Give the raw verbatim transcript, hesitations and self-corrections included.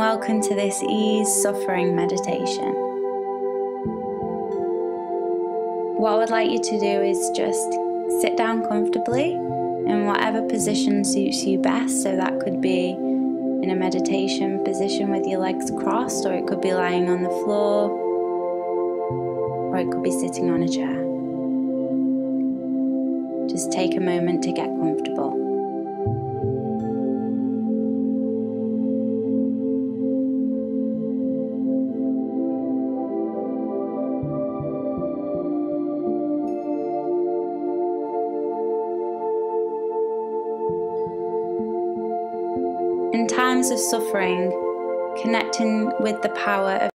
welcome to this ease suffering meditation. What I would like you to do is just sit down comfortably in whatever position suits you best. So that could be in a meditation position with your legs crossed, or it could be lying on the floor, or it could be sitting on a chair. Just take a moment to get comfortable. In times of suffering, connecting with the power of